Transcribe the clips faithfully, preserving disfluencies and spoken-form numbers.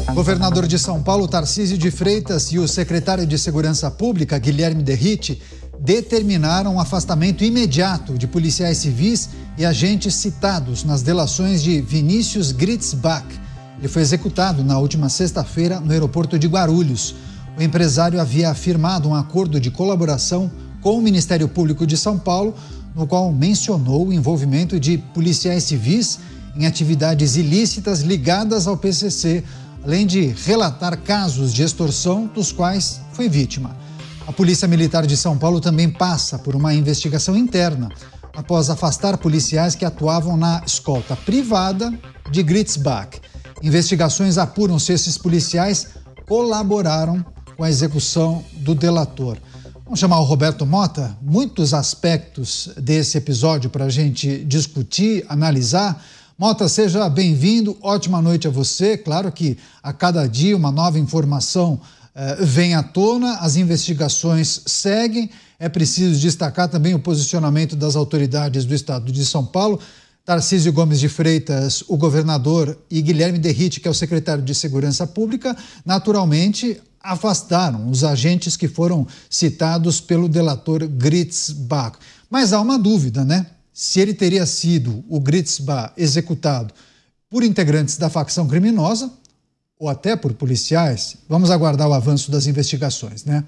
Governador de São Paulo, Tarcísio de Freitas, e o secretário de Segurança Pública, Guilherme Derrite, determinaram o afastamento imediato de policiais civis e agentes citados nas delações de Vinícius Gritzbach. Ele foi executado na última sexta-feira no aeroporto de Guarulhos. O empresário havia firmado um acordo de colaboração com o Ministério Público de São Paulo, no qual mencionou o envolvimento de policiais civis em atividades ilícitas ligadas ao P C C, além de relatar casos de extorsão dos quais foi vítima. A Polícia Militar de São Paulo também passa por uma investigação interna, após afastar policiais que atuavam na escolta privada de Gritzbach. Investigações apuram se esses policiais colaboraram com a execução do delator. Vamos chamar o Roberto Mota? Muitos aspectos desse episódio para a gente discutir, analisar. Mota, seja bem-vindo, ótima noite a você. Claro que a cada dia uma nova informação eh, vem à tona, as investigações seguem. É preciso destacar também o posicionamento das autoridades do estado de São Paulo. Tarcísio Gomes de Freitas, o governador, e Guilherme Derrite, que é o secretário de Segurança Pública, naturalmente afastaram os agentes que foram citados pelo delator Gritzbach. Mas há uma dúvida, né? Se ele teria sido, o Gritzbach, executado por integrantes da facção criminosa ou até por policiais. Vamos aguardar o avanço das investigações, né?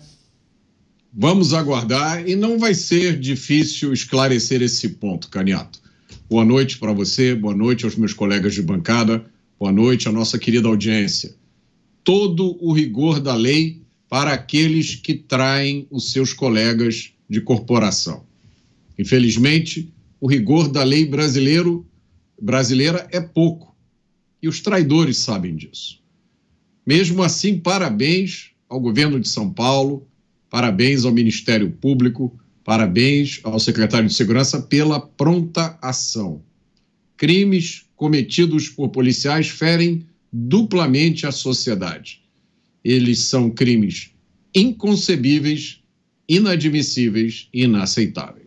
Vamos aguardar, e não vai ser difícil esclarecer esse ponto, Caniato. Boa noite para você, boa noite aos meus colegas de bancada, boa noite à nossa querida audiência. Todo o rigor da lei para aqueles que traem os seus colegas de corporação. Infelizmente, o rigor da lei brasileiro, brasileira é pouco, e os traidores sabem disso. Mesmo assim, parabéns ao governo de São Paulo, parabéns ao Ministério Público, parabéns ao secretário de Segurança pela pronta ação. Crimes cometidos por policiais ferem duplamente a sociedade. Eles são crimes inconcebíveis, inadmissíveis e inaceitáveis.